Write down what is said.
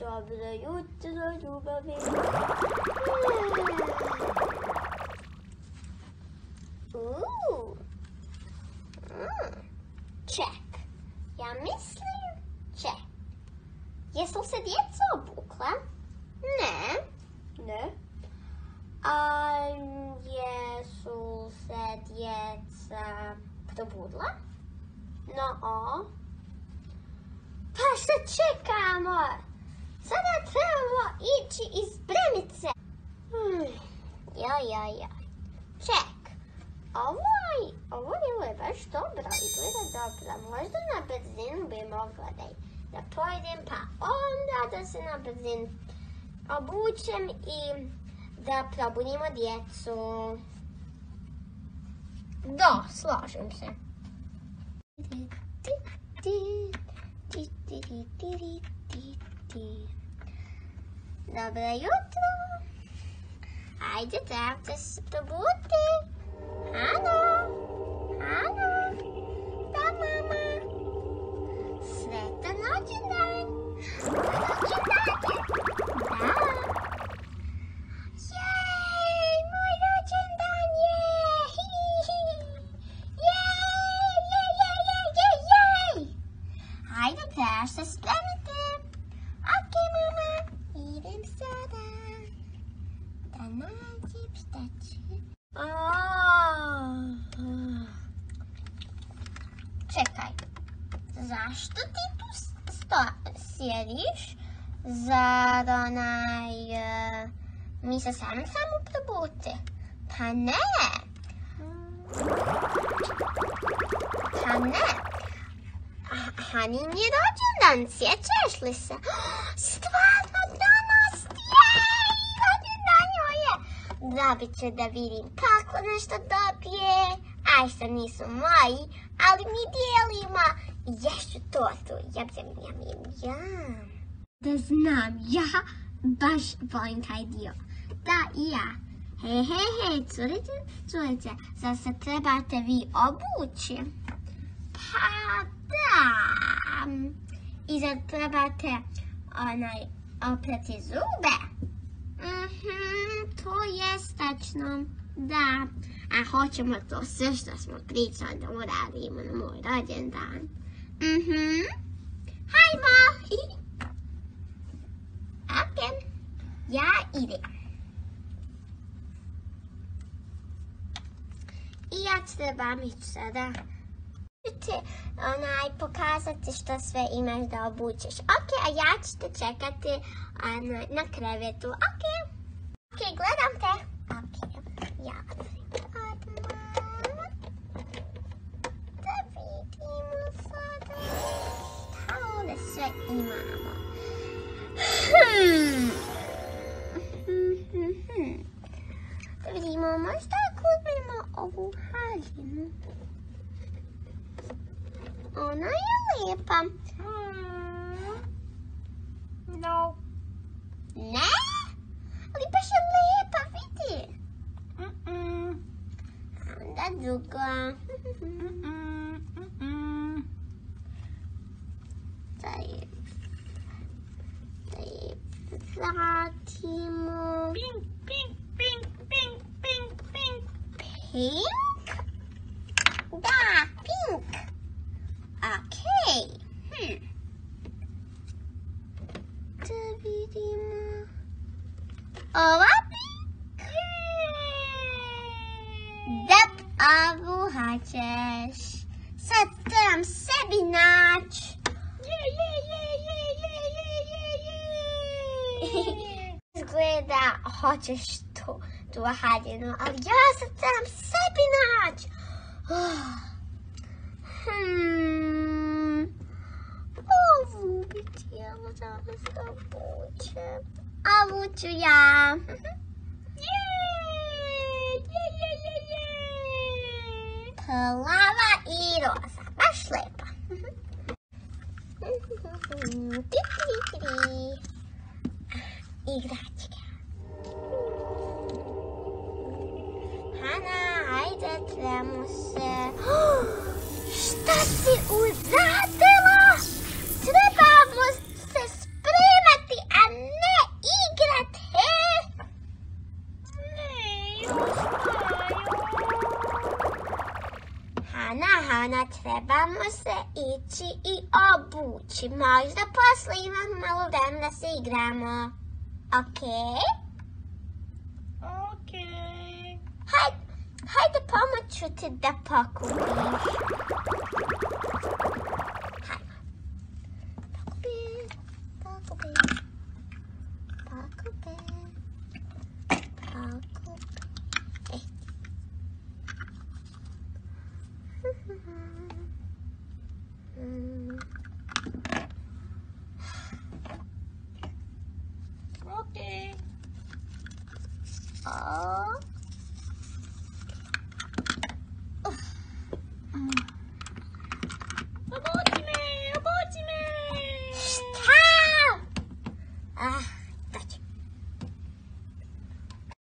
Dobro jutro, ljubavi. Ček. Ja mislim ček. Jesu li se djeca obukla? Ne. Ne. A jesu se djeca probudila? No. Pa što čekamo? Sada trebamo ići iz spremice. Joj. Ček. Ovo je baš dobro. Izgleda dobro. Možda na brzinu bi mogla da pojedem, pa onda da se na brzinu obučem i da probudimo djecu. Da, slažem se. Dobro jutro. Ajde, trebate se probuditi. Halo. Da, mama. Sretan rođendan. Da. Jej, moj rođendan je. Jej. Hajde, trebaš se spremiti. Ok, mama. Idem sada. Da nađem šta će. Čekaj. Zašto ti tu sjediš? Zar mi se samo probuti? Pa ne. Hani mi je rođendan, sjećaš li se? Stvarno danas, jej, rođendan joj je. Dobit ću da vidim kako nešto dobije. Aj sad nisu moji, ali mi dijelimo i ješću tortu. Jam. Da znam, ja baš volim taj dio. Da, i ja. Hej, curice, zar se trebate vi obući? Pa da. I zar trebate oprati zube? To je tačno. Da. A hoćemo to sve što smo pričali da uradimo na moj rođendan. Hajmo. Ok. Ja idem. I ja trebam ići sada. Pokazati što sve imaš da obučeš. Ok, a ja ću te čekati na krevetu. Ok, gledam te. Ok, ja odmah. Da vidimo sada šta ovdje sve imamo. Da vidimo, možda kupimo ovu haljinu. Ona je lijepa. No. Ne? Ali baš je lijepa, vidi. Onda druga. Da je vratimo. Pink. Da, pink. Ok. Da vidimo. Ova pink. Dep, ovu hoćeš. Sad trebam sebi naći. Izgleda hoćeš tu haljinu, ali ja sad trebam sebi naći. Ovu bi htjela danas da obučem. A obuču ja. Plava i roza. Baš lepa. Igračke. Hana, ajde, trebamo se... Šta si uradila? Trebamo se spremati, a Hana, trebamo se ići i obući. Možda posle imamo malo vremena da se igramo. Okej? Okej. Hajde pomoću ti da pokupiš. Hajde. Pokupi. Okej. Oh.